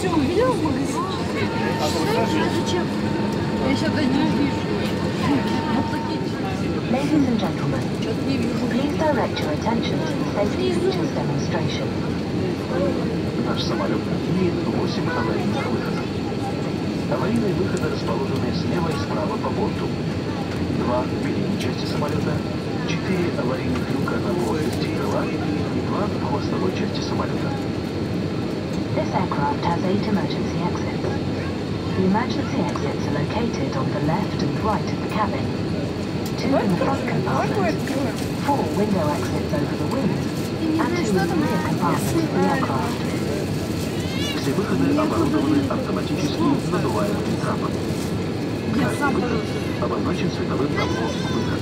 все увидел в магазине? Зачем? Я сейчас даже не вижу. Вот такие. Ladies and gentlemen, please direct your attention to the safety features demonstration. Наш самолет имеет 8 аварийных выходов. Аварийные выходы расположены слева и справа по борту. 2 в передней части самолета, 4 аварийных люка на плоскости крыла и 2 в хвостовой части самолета. This aircraft has 8 emergency exits. The emergency exits are located on the left and right of the cabin. 2 in the front compartment, 4 window exits over the wing, and 2 in the rear compartment of the aircraft. Все выходы оборудованы автоматическим надуваемым трапом. Каждый выход обозначен световым табло «Выход».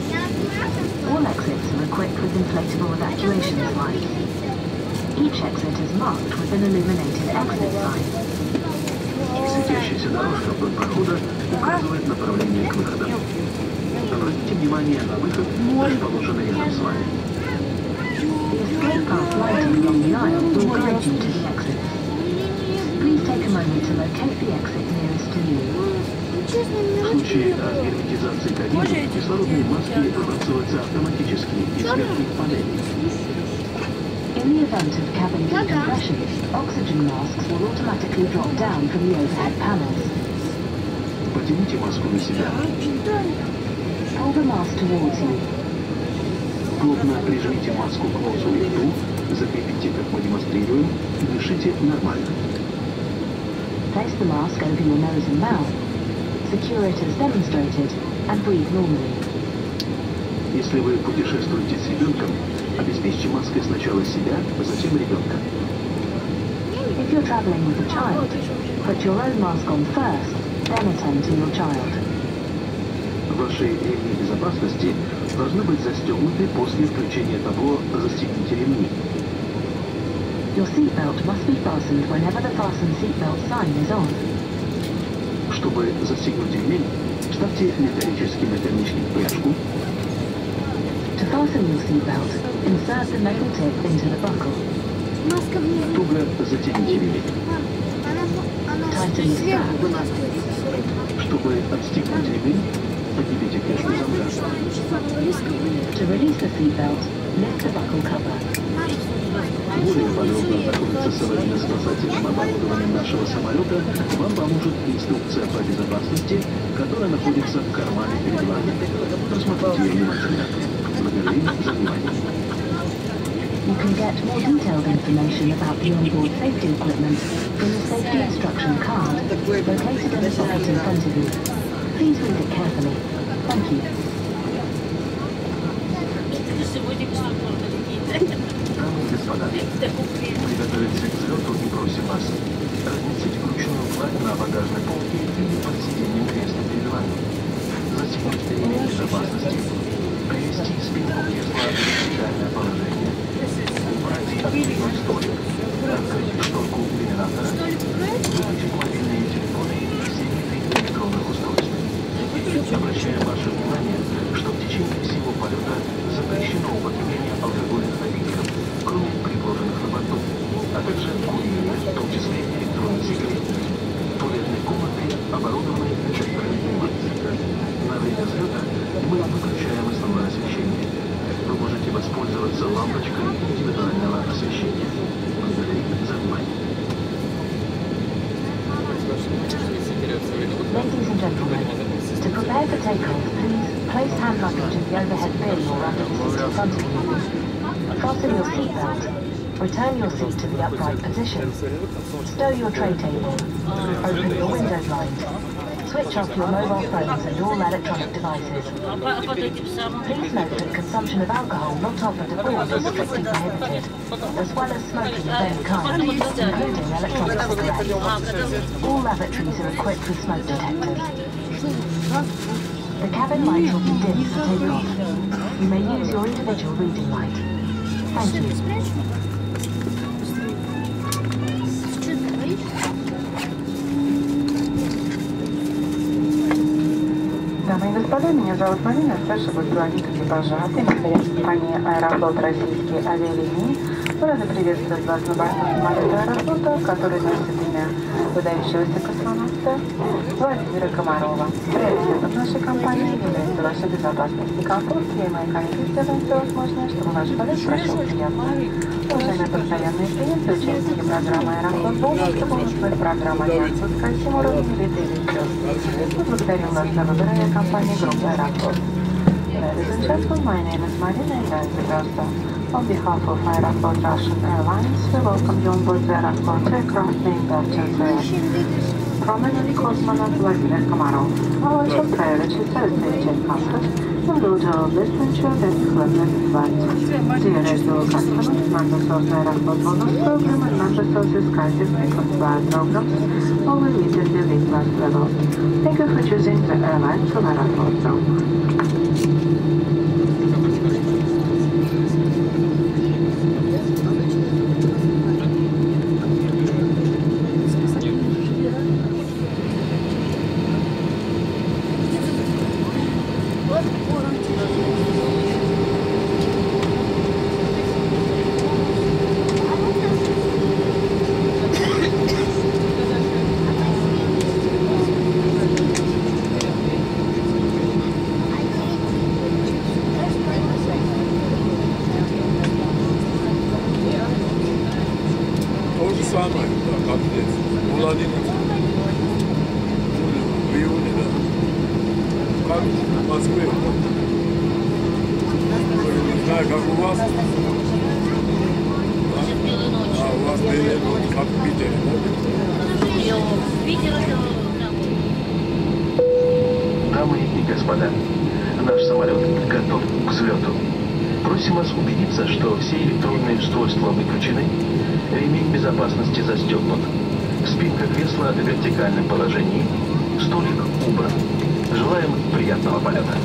All exits are equipped with inflatable evacuation slides. Each exit is marked with an illuminated exit sign. Светящаяся дорожка вдоль прохода указывает направление к выходам. Обратите внимание на выход, расположенный рядом с вами. The escape path lighting along the aisle will guide you to the exits. Please take a moment to locate the exit nearest to you. В случае герметизации кабины кислородные маски выбрасываются автоматически из верхних панелей. In the event of cabin decompression, oxygen masks will automatically drop down from the overhead panels. Потяните маску на себя. Pull the mask towards you. Плотно прижмите маску к носу и рту, закрепите, как мы демонстрируем, и дышите нормально. Place the mask over your nose and mouth. Secure it as demonstrated and breathe normally. Если вы путешествуете с ребенком, обеспечьте маской сначала себя, а затем ребенка. If you're traveling with a child, put your own mask on first, then attend to your child. Ваши ремни безопасности должны быть застегнуты после включения табло «Застегните ремни». Your seatbelt must be fastened whenever the fasten seatbelt sign is on. Чтобы застегнуть ремень, вставьте металлический наконечник в пряжку. To fasten your seatbelt, insert the metal tip into the buckle. Туго затяните ремень. Tighten the strap. Чтобы отстегнуть ремень, поднимите пряжку замка. To release the seatbelt, lift the buckle cover. Более подробно ознакомиться с аварийно-спасательным оборудованием нашего самолета вам поможет инструкция по безопасности, которая находится в кармане перед вами. Просмотрите ее внимательно. Благодарю за внимание. You can get more detailed information about the onboard safety equipment in the safety instruction card located in the pocket in front of you. Please read it carefully. Thank you. Дамы и господа, приготовиться к взлету и просим вас разместить вручную флаг на багажной полке или под сиденьем кресла перед вами. Застегнуть ремень безопасности, привести спинку кресла в вертикальное положение, убрать открытый столик, открыть шторку иллюминатора, выключить мобильные телефоны и все виды электронных устройств. Обращаем ваше внимание, что в течение всего полета запрещено употребление алкогольных напитков, кроме предложенных на борту, а также курение, в том числе электронных сигарет. Туалетные комнаты оборудованы электроэнергией. На время взлета мы выключаем основное освещение. Вы можете воспользоваться лампочкой индивидуального освещения. Благодарю за внимание. Ladies and gentlemen, to prepare for takeoff, please place hand luggage in the overhead bin or under the seat in front of you. Fasten your seatbelt. Return your seat to the upright position. Stow your tray table. Open your window blind. Switch off your mobile phones and all electronic devices. Please note that consumption of alcohol not offered aboard is strictly prohibited, as well as smoking of any kind, including electronic cigarettes. All lavatories are equipped with smoke detectors. The cabin light will be dimmed for takeoff. You may use your individual reading light. Thank you. Дамы и господа, меня зовут Марина, старший руководитель экипажа. От имени компании «Аэрофлот» российские авиалинии мы рады приветствовать вас на борту самолета «Аэрофлота», который носит имя выдающегося космонавта Владимира Комарова. Приоритетом нашей компании является ваша безопасность и комфорт, и мы, конечно, сделаем все возможное, чтобы ваш полет прошел приятно. Уважаемые постоянные клиенты, участники программы «Аэрофлот Бонус», бонусных программ Альянса с каждым уровнем летели звезд. Мы благодарим вас за выбор авиакомпании группы «Аэрофлот». Ladies and gentlemen, my name is Marina Ivanova. On behalf of Aeroflot Russian Airlines, we welcome you on board the Aeroflot aircraft named after the prominent cosmonaut Vladimir Komarov. Our top priority is safety and comfort, and we'll do our best to ensure that you have a pleasant flight. Dear regular customers, members of the Aeroflot Bonus program and members of the SkyTeam frequent flyer programs will immediately leave last level. Thank you for choosing the airline from Aeroflot Zone. Дамы и господа, наш самолет готов к взлету. Просим вас убедиться, что все электронные устройства выключены, ремень безопасности застегнут, спинка кресла в вертикальном положении, столик убран. Желаем приятного полета.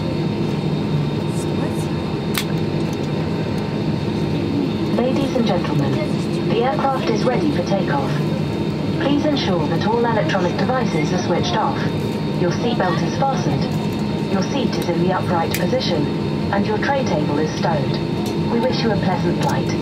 Ladies and gentlemen, the aircraft is ready for takeoff. Please ensure that all electronic devices are switched off. Your seatbelt is fastened. Your seat is in the upright position, and your tray table is stowed. We wish you a pleasant flight.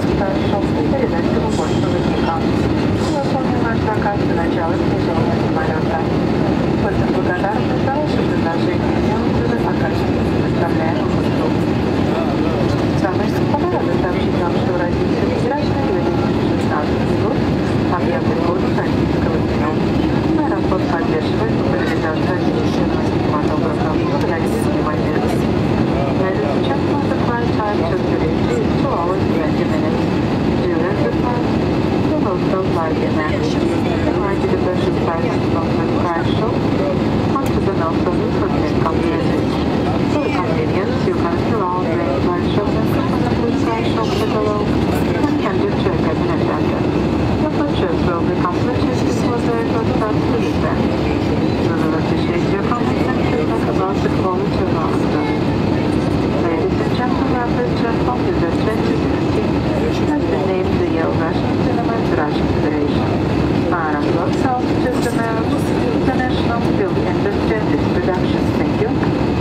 прошел, передать ему почту водителя. Выполнил наш заказ до начала снижения самолета. Очень благодарны за ваше предложение и отзывы о качестве предоставляемых услуг. Дамы и господа, рада сообщить вам, что родители миграции 2016 год, объявлен годом российского кино. Аэропорт поддерживает популяризацию отечественного кинематографа благодаря вниманию. Ladies and gentlemen, the flight time to Tbilisi is 2 hours 20 minutes. During the flight, you will stop by Vienna. Invite the best flights from the crash shop onto the north of the Turkish community. For convenience, you can fill out the flight shop and component crash shop below and can do check cabin attendant. Your purchase will be completed before the aircraft starts to descend. We will appreciate your comments and feedback about the quality of our service. Ladies and gentlemen, this platform is a 2016 has been named the Yale Russian Cinema and Russian Federation. Aeroport South just announced International Film Industry and its production. Thank you.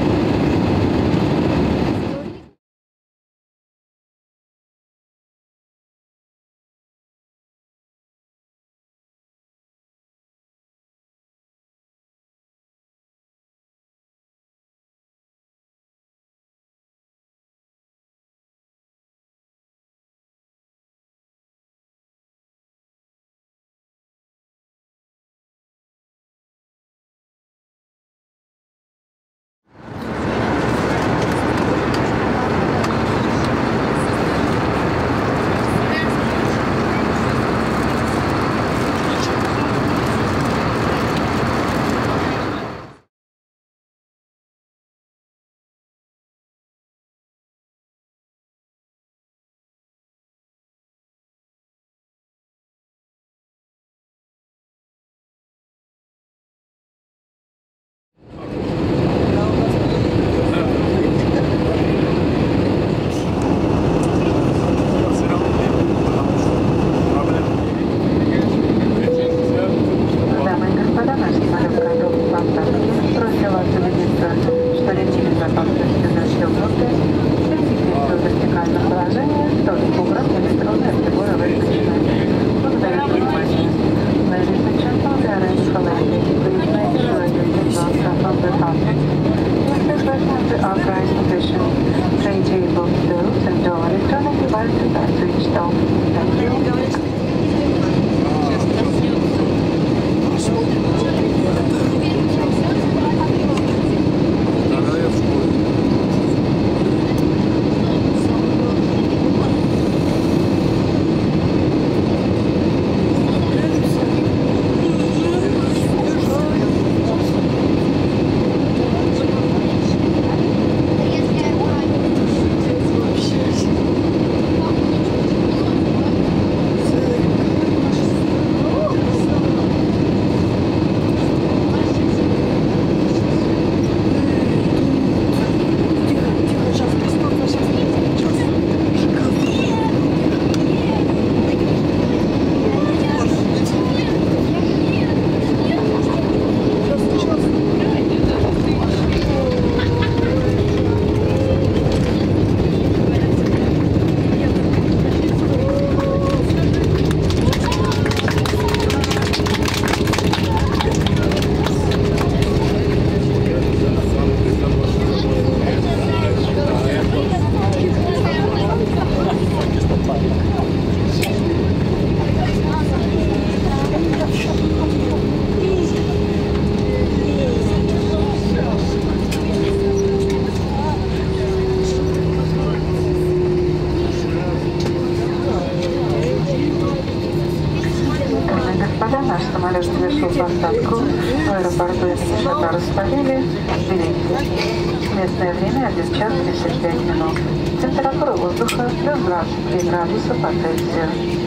Самолет совершил посадку в аэропорту имени Шатара Спалили, Тбилиси. Местное время 1 час 35 минут. Температура воздуха плюс 23 градуса по Цельсию.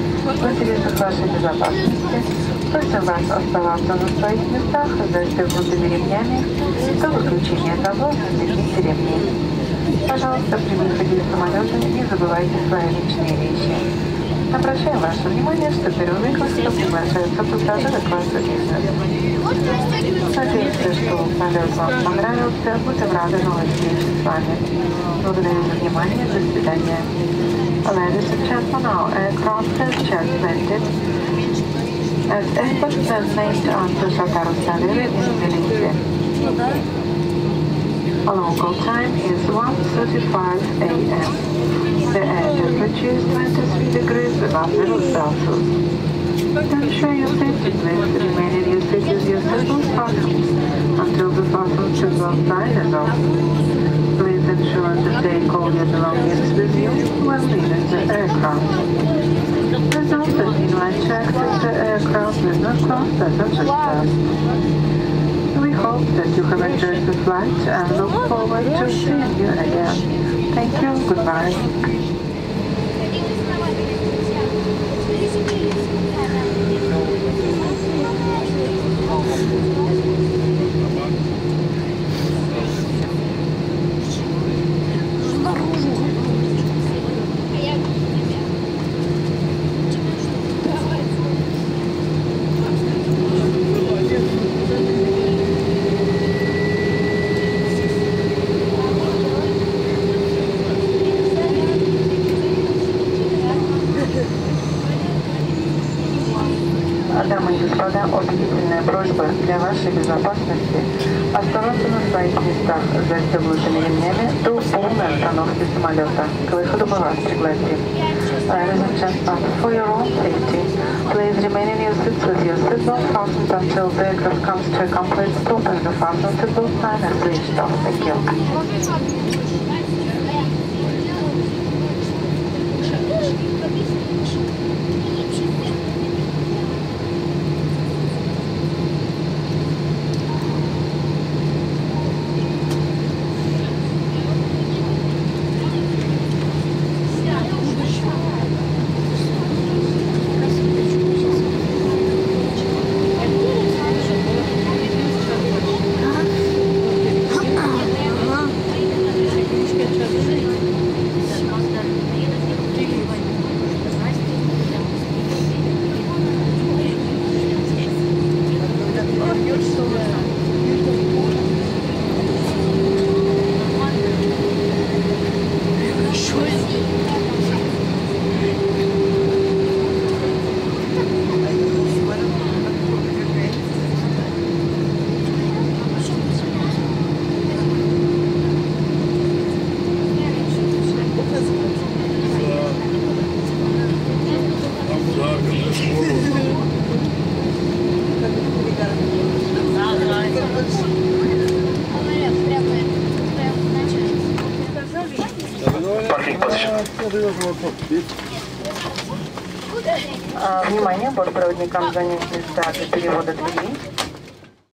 В интересах вашей безопасности просим вас оставаться на своих местах, застегнутыми ремнями, до выключения того, застегните ремни. Пожалуйста, при выходе из самолета не забывайте свои личные вещи. Обращаем ваше внимание, что первый класс приглашаются пассажиры класса бизнес. Надеемся, что полет вам понравился. Будем рады новой встрече с вами. Благодарю за внимание. До свидания. Ladies and gentlemen, our aircraft has just landed at airport that named after Shotaro Saliri in Tbilisi. Local time is 1:35 a.m. The air temperature is 23 degrees above 0 Celsius. To ensure your safety, please remain in your seat with your seatbelt fastened until the fasten seatbelt sign is off. Please ensure to take all your belongings with you when leaving the aircraft. Please also inline check that the aircraft is not closed passenger class. We hope that you have enjoyed the flight and look forward to seeing you again. Thank you. Goodbye. Дамы и господа, убедительная просьба для вашей безопасности оставаться на своих местах с застегнутыми ремнями до полной остановки самолета. К выходу мы вас пригласим. Ladies and gentlemen, for your own safety, please remain in your seats with your seatbelt fastened until the aircraft comes to a complete stop and the fasten seatbelt sign is switched off. Thank you. Внимание, бортпроводникам занять места для перевода дверей.